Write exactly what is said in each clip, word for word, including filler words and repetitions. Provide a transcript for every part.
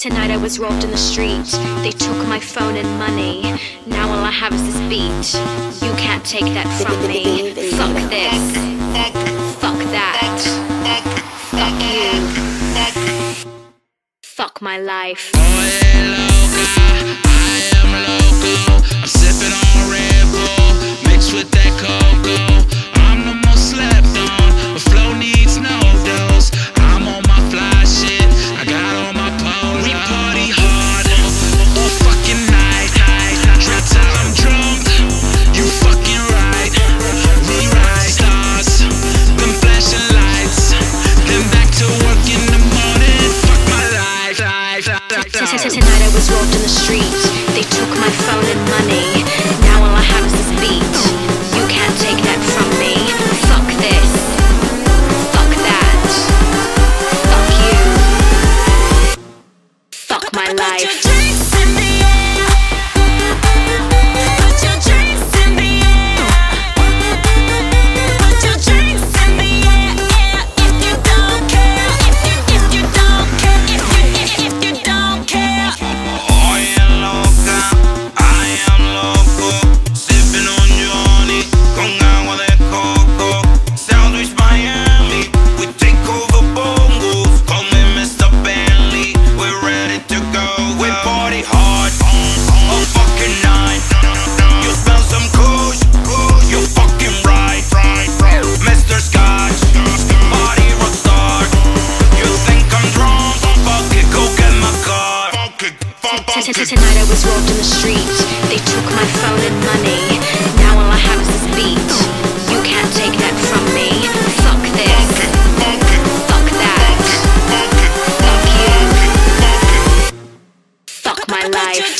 Tonight I was robbed in the street. They took my phone and money. Now all I have is this beat. You can't take that from me. Fuck this. Fuck that. Fuck you. Fuck my life. Oye loca, I am loco. I'm sipping on Red Bull, mixed with that cocoa. I'm the most slept on, but flow needs no dose. I'm on my fly shit, I got on my polo. We party hard, all fucking night. Drip till I'm drunk, you fucking right. We ride stars, them flashing lights, then back to work in the morning. Fuck my life. Tonight I was robbed in the street. They took my phone and money. Now all I have is this beat. You can't take that from me. Fuck this. Fuck that. Fuck you. Fuck my life. Tonight I was robbed in the street. They took my phone and money. Now all I have is this beat. You can't take that from me. Fuck this. Fuck that. Fuck you. Fuck my life.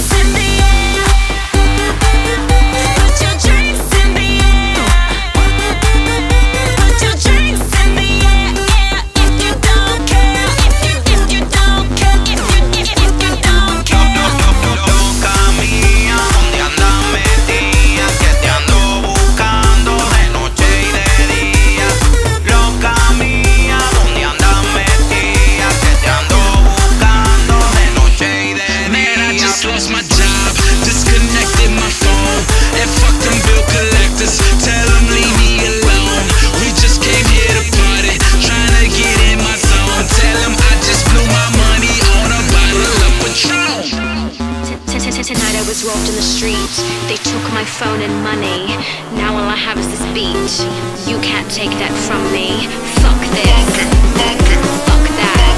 Lost my job, disconnected my phone, and fuck them bill collectors. Tell them leave me alone. We just came here to party, trying to get in my zone. Tell them I just blew my money on a bottle of Patron. Tonight I was robbed in the street. They took my phone and money. Now all I have is this beat. You can't take that from me. Fuck this. Fuck that.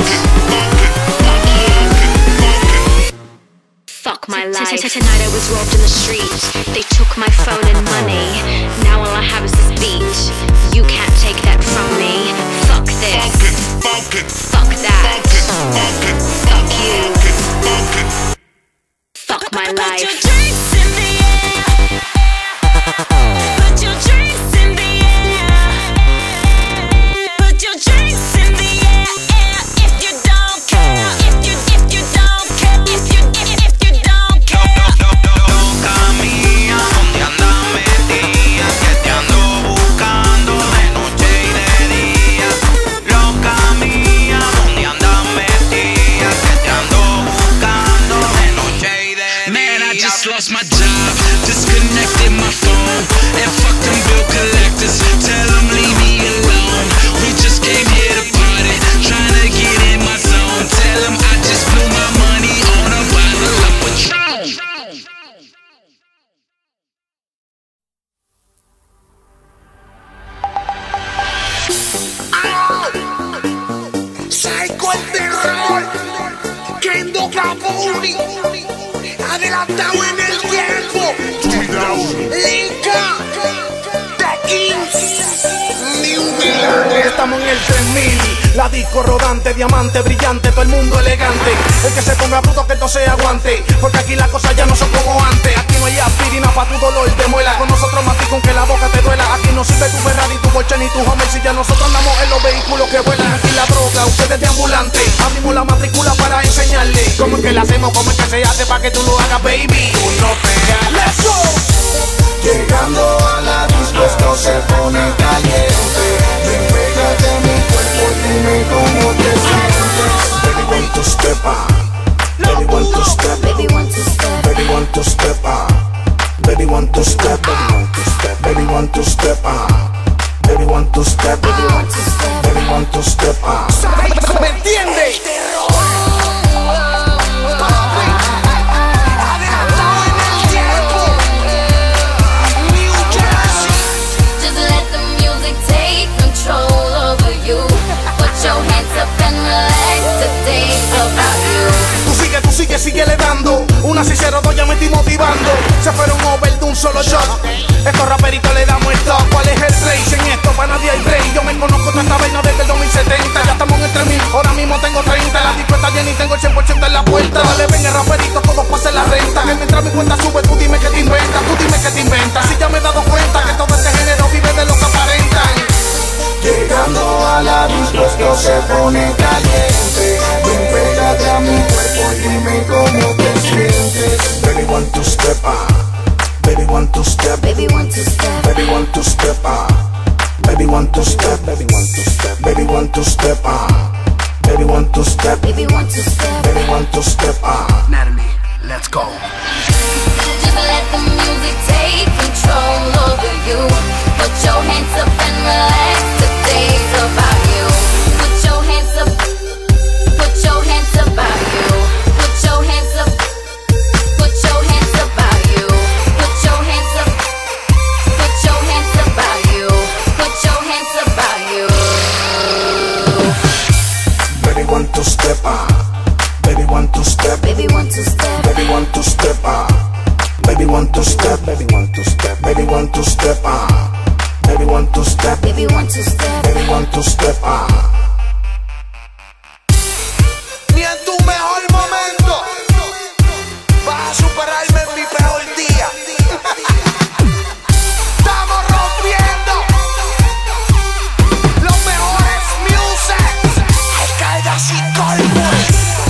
Fuck my life. Tonight I was robbed in the street. They took my phone and money. Now all I have is this beat. You can't take that from me. Fuck this. Fuck that. Fuck you. Fuck my life. Lost my job, disconnected my phone, and fuck them bill collectors. Tell them leave me alone. We just came here to party, trying to get in my zone. Tell them I just blew my money on a bottle of Patron. Oh, Psycho el terror, Kendo Capuri. Adelantado en el tiempo, Lika, The Kings, New Milan. Estamos en el tres mil, la disco rodante, diamante brillante, todo el mundo elegante. El que se ponga bruto que no se aguante, porque aquí las cosas ya no son como antes. Aquí no hay aspirina pa' tu dolor de muela, con nosotros matic con que la boca te duela. Aquí no sirve tu Ferrari, tu Porsche ni tu Hummer, si ya nosotros andamos en los vehículos que vuelan. Aquí la droga, ustedes de ambulante, abrimos la matrícula para enseñarle cómo es que la hacemos, cómo es que se hace pa' que tú lo hagas, baby. Tú no pegas. Let's go. Llegando a la disco esto se pone caliente. Ven, pégate a mi cuerpo y dime cómo te sientes. Baby, ven tu step up. one to step, baby one to step, baby one to step, ah. ¿Me entiendes? Sigue, sigue le dando una cicero ya me estoy motivando. Se fueron over de un solo shot. Estos raperitos le damos el top. ¿Cuál es el play? Sin esto para nadie hay break. Yo me conozco toda esta vaina desde el dos mil setenta. Ya estamos en el tres mil, ahora mismo tengo treinta. La disco está llena y tengo el cien por ciento en la puerta. Dale, ven el raperito, todos pasen la renta. Que mientras mi cuenta sube, tú dime que te inventas. Tú dime que te inventas. Si ya me he dado cuenta que todo este género vive de lo que aparentan. Llegando a la disco esto se pone caliente. Ven, pégate a mi cuerpo y dime cómo te sientes. Baby one to step, ah. Baby one to step, Baby one to step, baby one to step, ah. Baby one to step, baby one to step, baby one to step, ah. Baby one to step, baby one to step. baby one to step, ah. Natalie, let's go. Just let the music take control over you. Put your hands up and relax. Today's about you. Put your hands up. Put your hands up about you. Put your hands up. Put your hands up about you. Put your hands up. Put your hands up about you. Put your hands up about you. Baby one to step, ah. Baby one to step, Baby one to step. baby one to step, ah. Baby one to step, baby one to step, baby one to step, ah. Baby one to step, Baby one to step. baby one to step, ah. Ni en tu mejor momento vas a superarme en mi peor día. Estamos rompiendo los mejores music. Alcaldes y Colbert,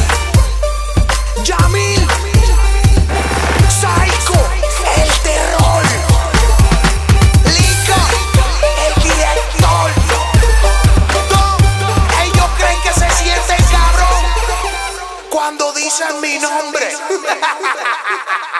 Yamil, Psycho, el terror, Lico, el director. Tom, ellos creen que se sienten cabrón cuando dicen mi nombre.